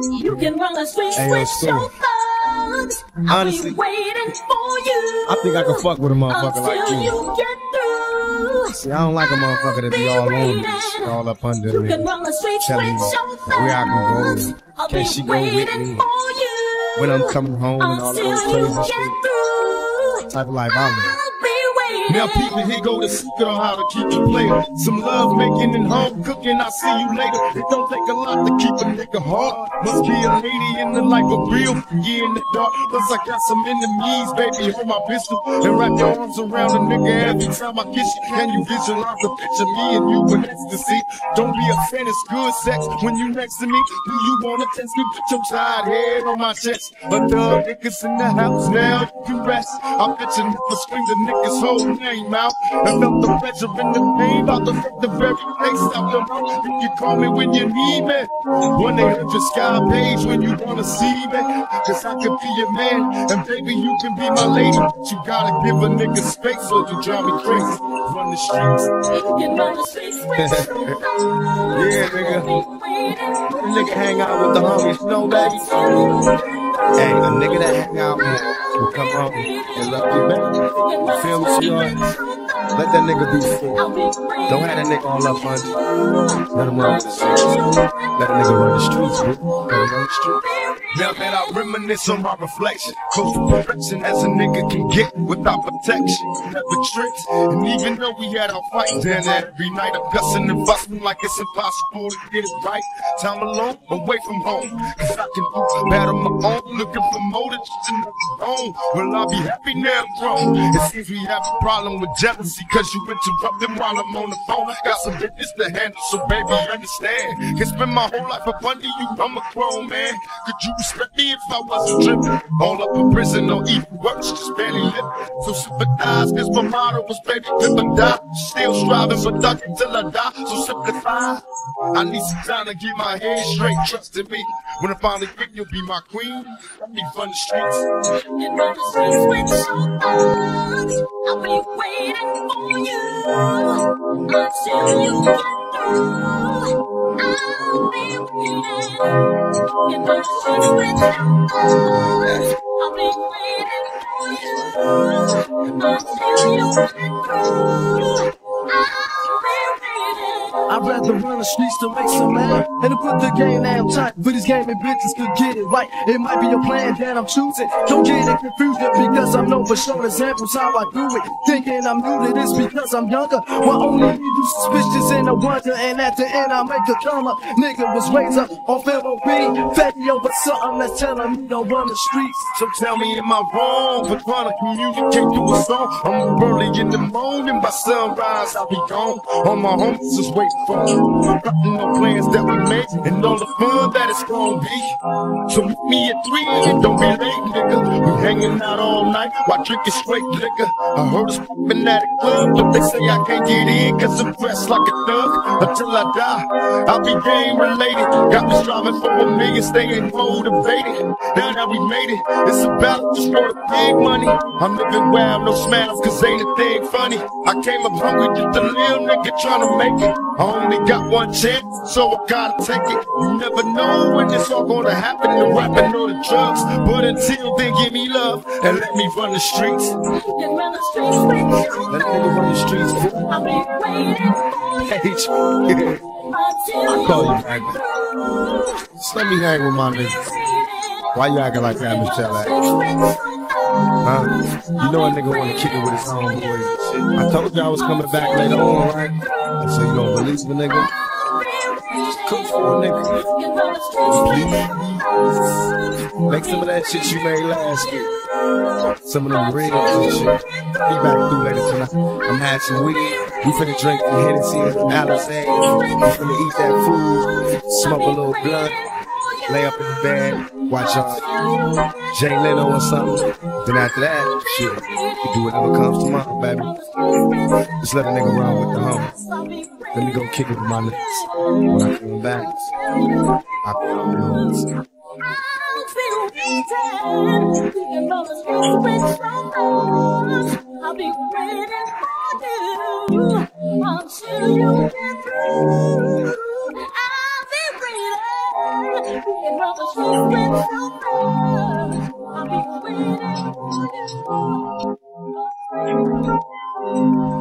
You can run the streets with your thugs. Honestly, waiting for you. I think I can fuck with a motherfucker like you. you. Get through. See, I don't like a motherfucker that be all on me, all up under me, telling me where I can go, can she go with me, when I'm coming home and all those crazy shit. Type of life I live. Now people, here go the secret on how to keep a player. Some love making and home cooking, I'll see you later. It don't take a lot to keep a nigga hard. Must be a lady in the life of real, yeah, in the dark. Plus I got some enemies, baby, hold my pistol and wrap your arms around a nigga every time I kiss you. Can you visualize the picture, me and you in ecstasy? Don't be a fan, it's good sex when you next to me. Do you wanna test me? Put your tired head on my chest. A thug niggas in the house, now you can rest. I bet you never scream the niggas whole name out. I felt the pleasure and the pain about to the very place out the road. You can call me when you need me. 1-800 Sky Page when you wanna see me. Cause I could be your man, and baby you can be my lady. But you gotta give a nigga space or you drive me crazy. Run the streets. Yeah, nigga. Nigga hang out with the homies, no baby. Hey, a nigga that hang out with will come home and love you back. You feel me, sweetheart? Let that nigga be free. Don't have that nigga all up on you. Let him run the streets. Let a nigga run the streets, bro. Let him run the streets. Now that I reminisce on my reflection, close to perfection as a nigga can get without protection. Never tricks, and even though we had our fights, then every night I'm cussing and busting like it's impossible to get it right. Time alone, away from home, cause I can do bad on my own, looking for motives to never own. Will I be happy now grown? It seems we have a problem with jealousy, cause you interrupted while I'm on the phone. Got some business to handle, so baby understand. Can spend my whole life up under you, I'm a grown man. Could you respect me if I wasn't tripping? All up in prison, no evil works, just barely living. So sympathize, cause my motto was baby, live and die. Still striving, but duck until I die, so simplify. I need some time to get my head straight, trust in me. When I finally get, you'll be my queen. I'll be from the streets. You run the streets with your thugs. I'll be waiting for you until you get through. I'll be waiting. You run the streets with your thugs. I'll be waiting for you until you get through. I'd rather run the streets to make some man and to put the game down tight. For this game and bitches could get it right. It might be a plan that I'm choosing. Don't get it confused because I'm known for showing examples how I do it. Thinking I'm new to this because I'm younger. Well, only you suspicious and a wonder, and at the end I make a come up. Nigga was raised up on FMOB, fatty over something that's telling me don't run the streets. So tell me, am I wrong for trying to communicate through a song? I'm up early in the morning, by sunrise I'll be gone. All my homies just waiting for me. Nothing, no plans that we made, and all the fun that it's gonna be. So meet me at 3 and don't be late, nigga. We hanging out all night while drinking straight liquor. I heard us popping at a club, but they say I can't get in cause I'm dressed like a thug. Until I die, I'll be game related. Got me striving for $1 million, staying motivated. Now that we made it, it's a battle just for the big money. I'm living wild, no smiles, cause ain't a thing funny. I came up hungry, just a little nigga trying to make it. I only got one chance, so I gotta take it. You never know when it's all gonna happen, the rapping or the drugs. But until then, give me love and let me run the streets. You can run the streets with your Let a nigga run the streets, bro. I'll be waiting for you Hey, I call you back. Just let me hang with my niggas. Why you acting like that, Michel'le? Huh? You know a nigga wanna kick it with his homeboys and shit. I told you I was coming back later on, right? So you don't release the nigga? Just cook for a nigga. Please. Make some of that shit you made last year. Some of them ribs and shit. Be back through later tonight. I'm having some weed. We finna drink the Hennessy and Alizé. We finna eat that food. Smoke a little blunt. Lay up in the bed. Watch Jay Leno or something. Then after that, shit, you do whatever comes to mind, baby. Just let a nigga run with the homies. Let me go kick it with my niggas. When I come back, I feel the I'll be waiting for you until you get through. I'll be waiting And while the streets went so far, I'll be waiting for you.